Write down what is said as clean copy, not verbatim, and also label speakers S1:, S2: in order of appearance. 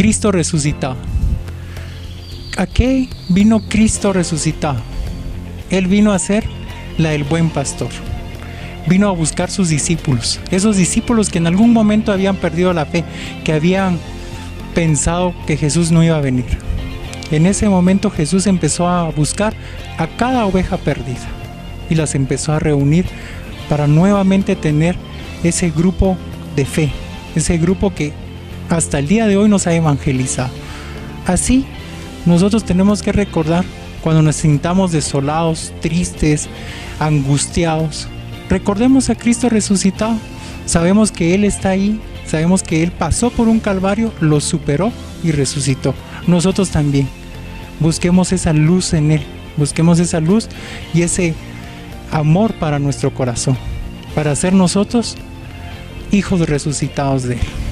S1: Cristo resucitado. ¿A qué vino Cristo resucitado? Él vino a ser el buen pastor. Vino a buscar sus discípulos, esos discípulos que en algún momento habían perdido la fe, que habían pensado que Jesús no iba a venir. En ese momento Jesús empezó a buscar a cada oveja perdida y las empezó a reunir para nuevamente tener ese grupo de fe, ese grupo que hasta el día de hoy nos ha evangelizado. Así, nosotros tenemos que recordar cuando nos sintamos desolados, tristes, angustiados. Recordemos a Cristo resucitado. Sabemos que Él está ahí, sabemos que Él pasó por un calvario, lo superó y resucitó. Nosotros también. Busquemos esa luz en Él, busquemos esa luz y ese amor para nuestro corazón, para ser nosotros hijos resucitados de Él.